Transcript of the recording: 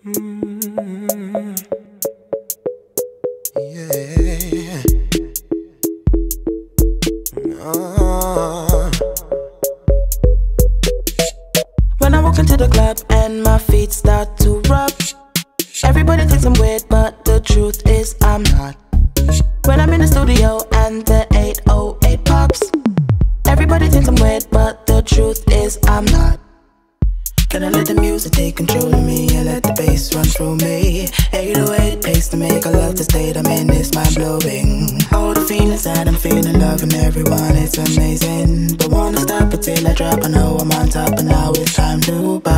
Yeah. Oh. When I walk into the club and my feet start to rub, everybody thinks I'm weird, but the truth is I'm not. When I'm in the studio and the 808 pops, everybody thinks I'm weird, but the truth is I'm not. Can I let the music take control of me and let the bass run through me? 808 pace to make a love, the state I'm in is mind-blowing. All the feelings that I'm feeling, loving everyone, it's amazing. But wanna stop until I drop, I know I'm on top, and now it's time to pop.